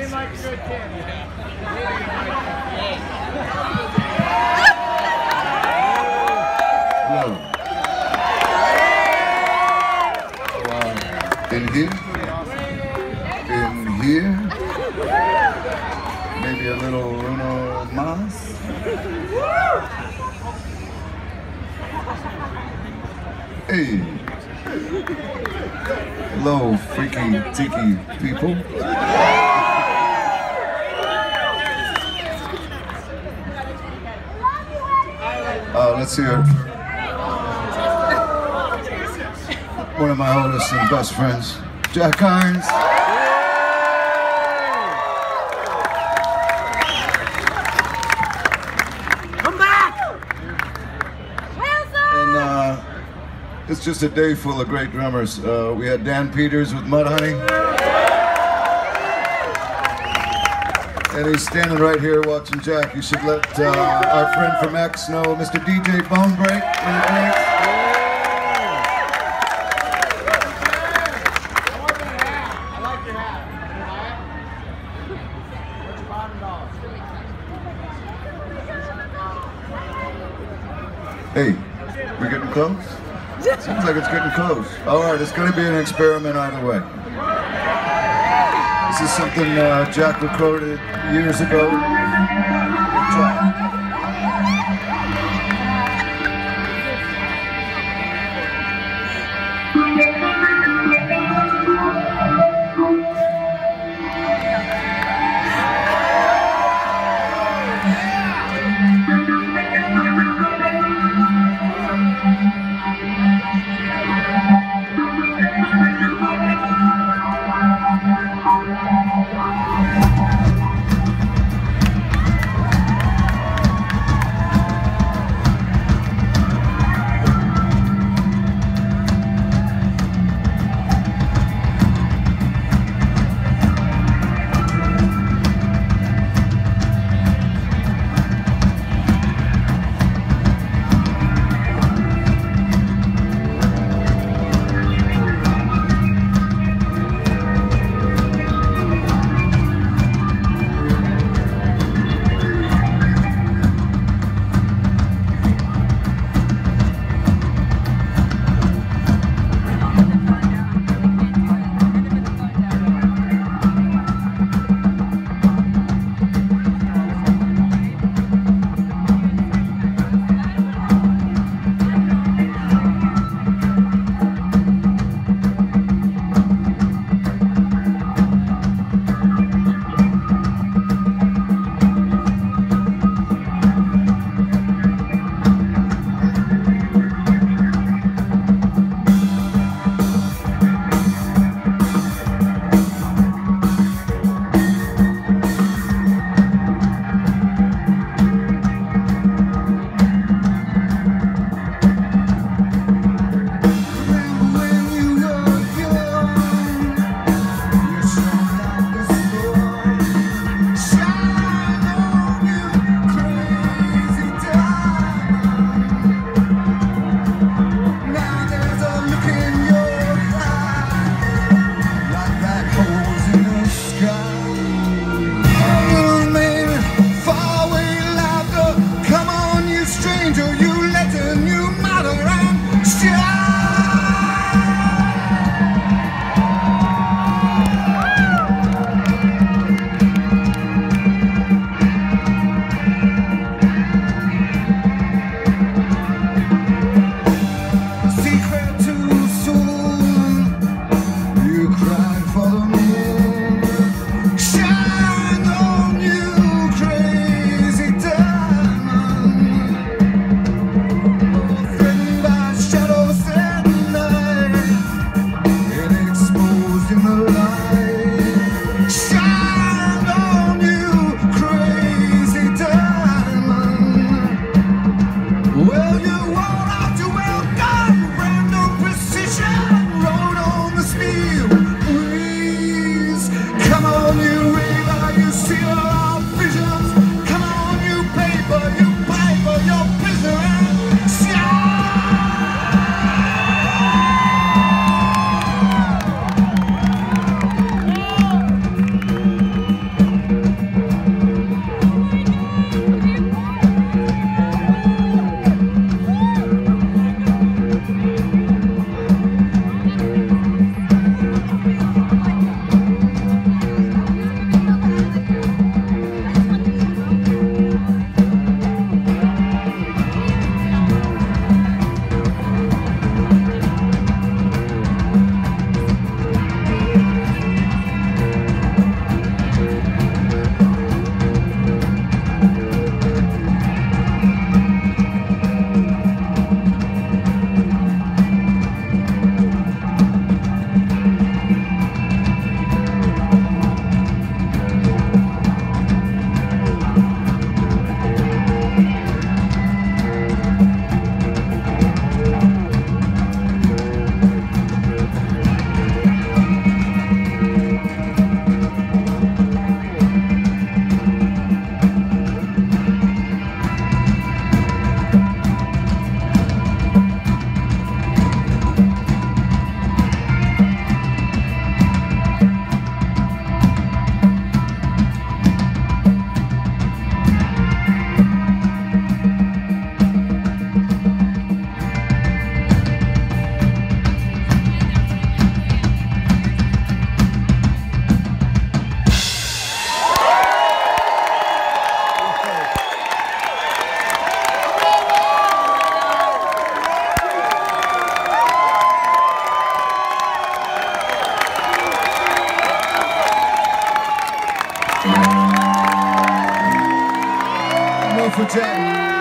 In here, maybe a little Bruno Mars. Hey, hello, freaky tiki people. Let's hear it. One of my oldest and best friends, Jack Irons. Come back! And it's just a day full of great drummers. We had Dan Peters with Mudhoney. And he's standing right here watching Jack. You should let our friend from X know, Mr. DJ Bonebreak. Hey, we getting close? Seems like it's getting close. All right, it's going to be an experiment either way. This is something Jack recorded years ago. for Jack.